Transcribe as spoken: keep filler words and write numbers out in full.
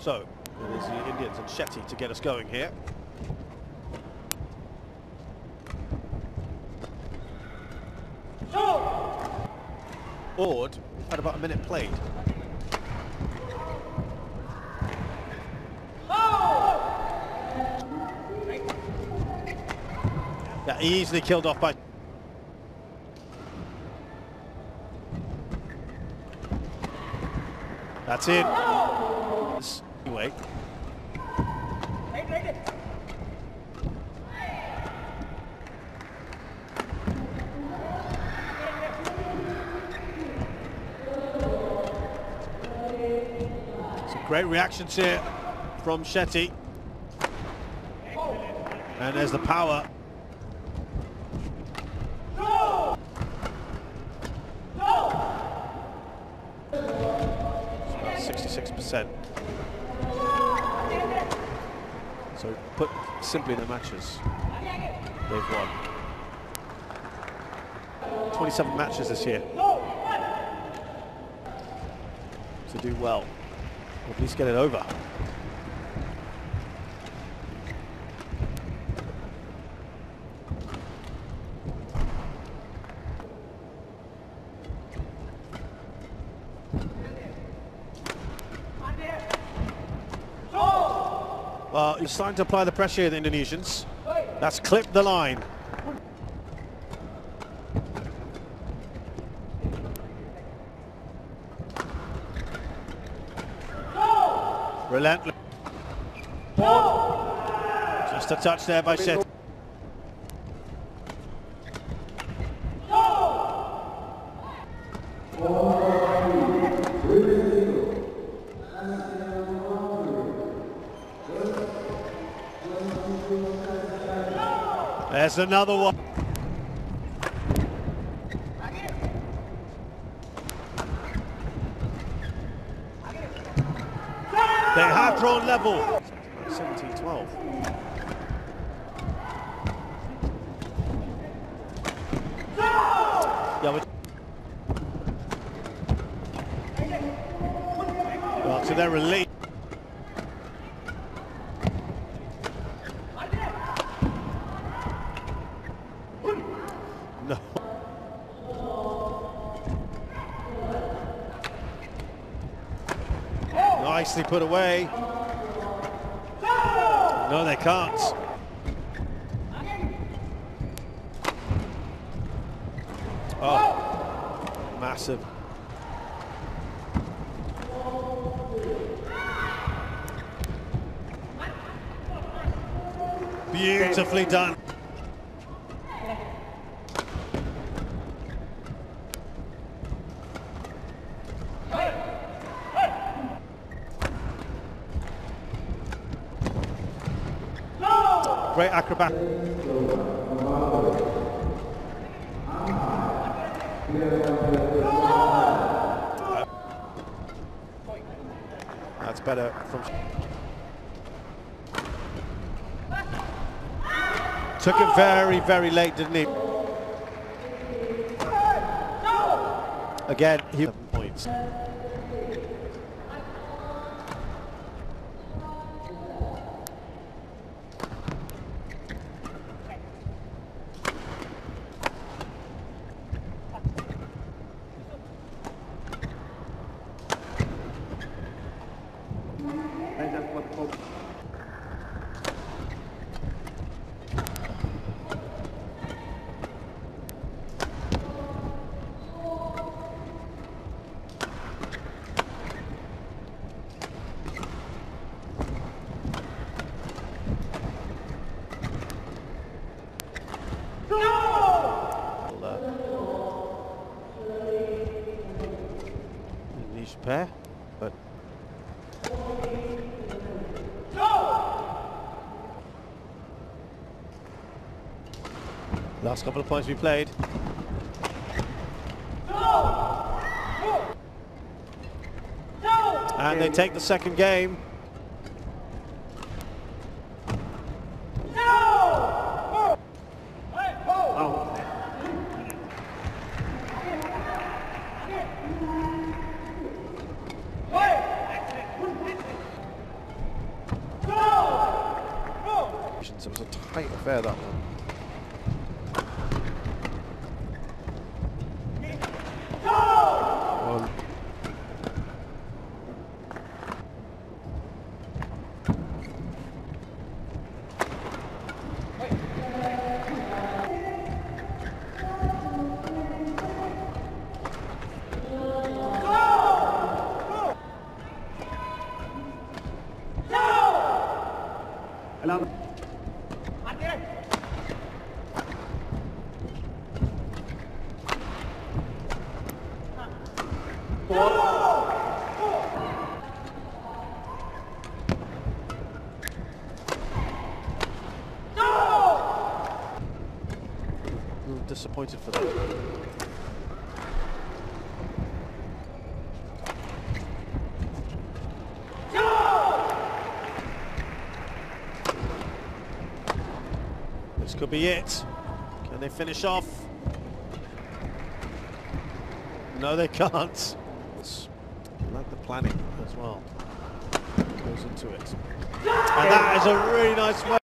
So, it is the Indians and Shetty to get us going here. Ord had about a minute played. Yeah, easily killed off by... That's it. Anyway. Some great reactions here from Shetty. And there's the power. sixty-six percent. So put simply, the matches they've won. twenty-seven matches this year. To do well, or at least get it over. Well, he's starting to apply the pressure here, the Indonesians. That's clipped the line. Relentless. Just a touch there by Shetty. There's another one. They have drawn level. seventeen twelve. Yeah, we're well, to their relief. No. Nicely put away. No, they can't. Oh, massive. Beautifully done. Great acrobat. That's better from... Took it very, very late, didn't he? Again, he... Seven points. Pair, but last couple of points we played. And they take the second game. tight affair, that one. Well, a little disappointed for that. This could be it. Can they finish off? No, they can't. It's like the planning as well goes into it. And that is a really nice way.